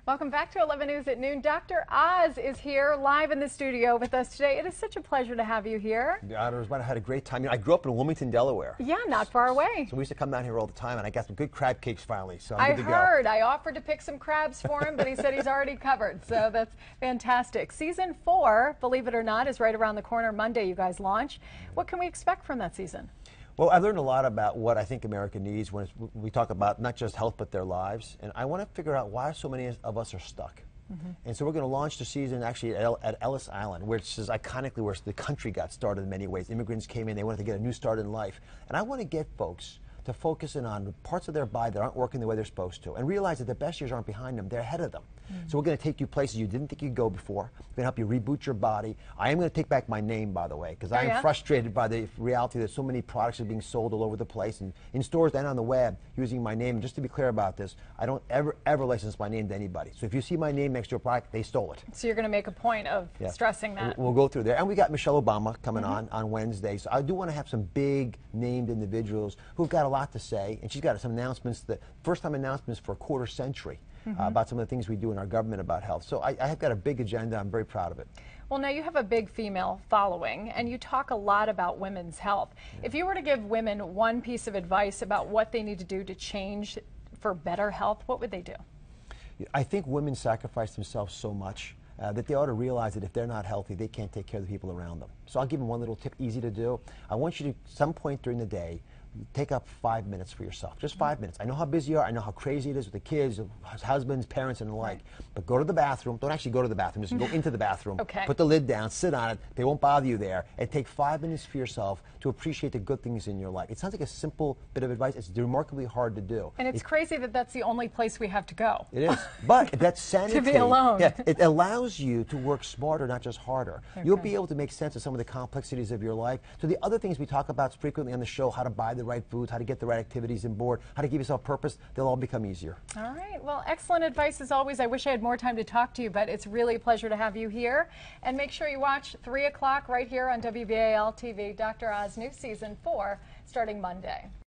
Welcome back to 11 News at Noon. Dr. Oz is here live in the studio with us today. It is such a pleasure to have you here. The honor is mine. I had a great time. You know, I grew up in Wilmington, Delaware. Yeah, not far away. So we used to come down here all the time, and I got some good crab cakes finally, so I I'm good to go. heard. I offered to pick some crabs for him, but he said he's already covered, so that's fantastic. Season 4, believe it or not, is right around the corner. Monday you guys launch. What can we expect from that season? Well, I've learned a lot about what I think America needs when we talk about not just health, but their lives. And I want to figure out why so many of us are stuck. And so we're going to launch the season actually at Ellis Island, which is iconically where the country got started in many ways. Immigrants came in, they wanted to get a new start in life. And I want to get folks to focus in on parts of their body that aren't working the way they're supposed to and realize that the best years aren't behind them, they're ahead of them. So we're going to take you places you didn't think you'd go before. We're going to help you reboot your body. I am going to take back my name, by the way, because I am frustrated by the reality that so many products are being sold all over the place and in stores and on the web using my name. And just to be clear about this, I don't ever license my name to anybody. So if you see my name next to a product, they stole it. So you're going to make a point of stressing that. We'll go through there. And we got Michelle Obama coming on Wednesday. So I do want to have some big named individuals who've got a lot to say. And she's got some announcements, first-time announcements for a quarter century about some of the things we do in our government about health. So I have got a big agenda. I'm very proud of it. Well, now you have a big female following, and you talk a lot about women's health. If you were to give women one piece of advice about what they need to do to change for better health, what would they do? I think women sacrifice themselves so much that they ought to realize that if they're not healthy, they can't take care of the people around them. So I'll give them one little tip, easy to do. I want you to, some point during the day, take up 5 minutes for yourself, just 5 minutes. I know how busy you are, I know how crazy it is with the kids, husbands, parents, and the like, but go to the bathroom. Don't actually go to the bathroom, just go into the bathroom, put the lid down, sit on it, they won't bother you there, and take 5 minutes for yourself to appreciate the good things in your life. It sounds like a simple bit of advice. It's remarkably hard to do. And it's crazy that that's the only place we have to go. It is, but that's sanity. To be alone. Yeah, it allows you to work smarter, not just harder. You'll be able to make sense of some of the complexities of your life. So the other things we talk about frequently on the show, how to buy the right foods, how to get the right activities on board, how to give yourself purpose, they'll all become easier. All right. Well, excellent advice as always. I wish I had more time to talk to you, but it's really a pleasure to have you here. And make sure you watch 3 o'clock right here on WBAL-TV. Dr. Oz, new season 4, starting Monday.